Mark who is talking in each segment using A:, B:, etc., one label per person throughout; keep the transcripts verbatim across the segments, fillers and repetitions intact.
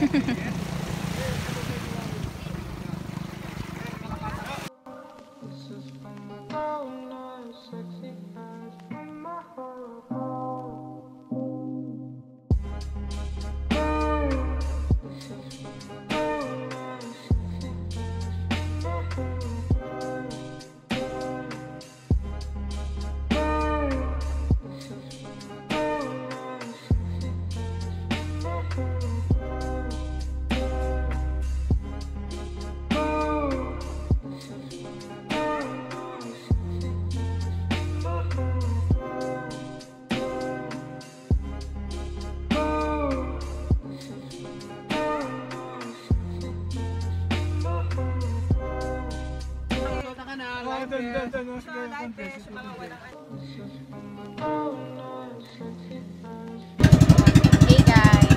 A: Hey guys.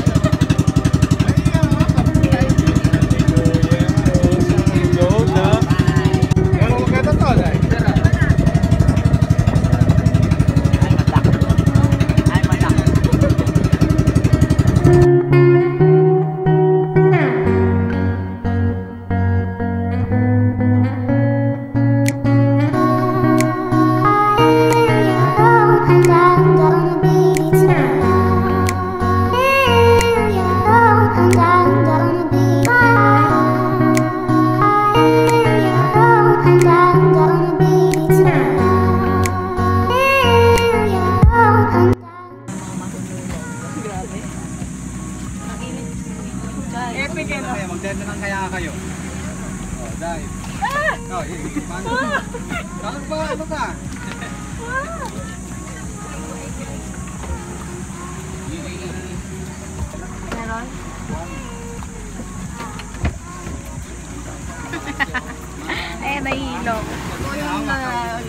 B: Magdenda ng kaya kayo. Oh, dahil. Ah! Oh, paano? Paano ba? Ano ka?
A: Meron? Eh, nahihilog. Ito yung uh,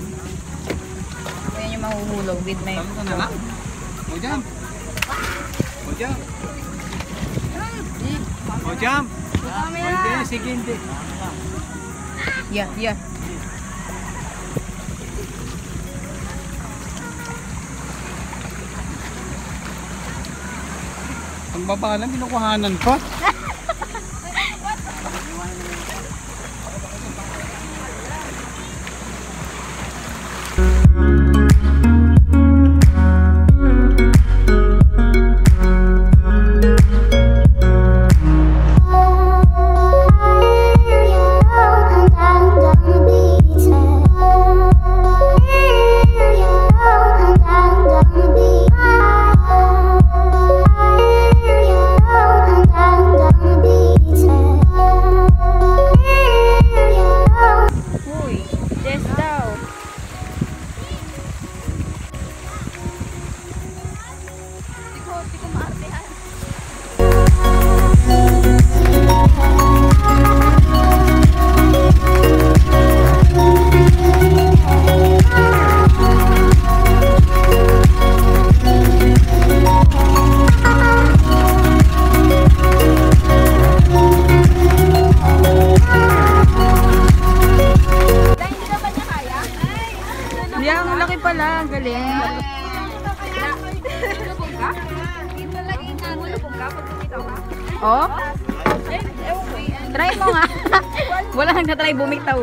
A: yan yung mahuhulog with my
B: Tama ka na lang? O, jump! O, jump! O, jump! Hindi, sige, hindi.
A: Yeah, yeah.
B: Ang baba lang, binukuhanan pa.
A: Ang galing. Oh? Try mo nga. Wala nang na-try bumitaw.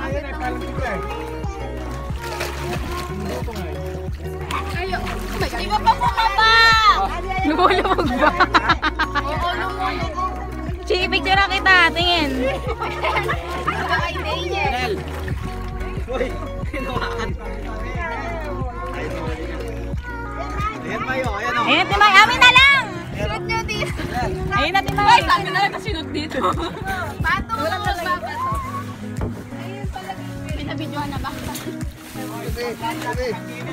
A: Iba pa po ka pa! Lumulubog ba? Oo, lumulubog. Sige, picture na kita. Tingin.
B: Nel! Uy! Hinawakan. Ayan tayo, ayan o.
A: Ayan, Timay. Amin na lang! Sunod nyo dito. Ayun na, Timay. Ay, sabi na lang na sunod dito. Pato mo lang ba ito? Ayun pala. Pinabidyohan na ba?
B: Ay, sorry.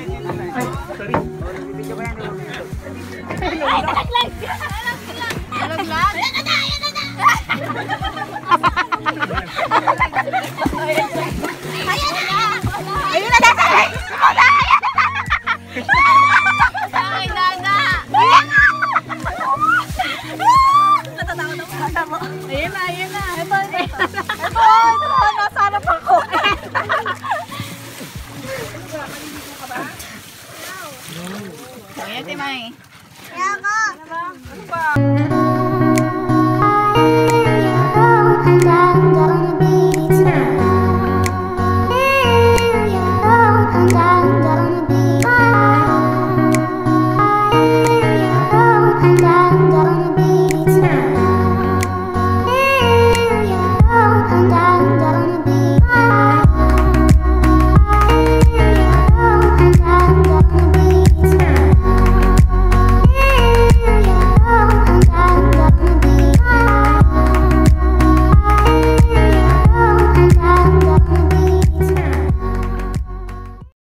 B: Video ko yan.
A: Ay, nalaglag! Nalaglag? Ayan na na! Ayan na na! Ayan na! Ayun na na! Ayan na! Ay, Dada! Natatakot ako sa mo. Ayan na, ayan na. Ito, ito. Ito, ito. Nasa harap ako. Ayan, Timay. Ayan ko. Ano ba? Ano ba?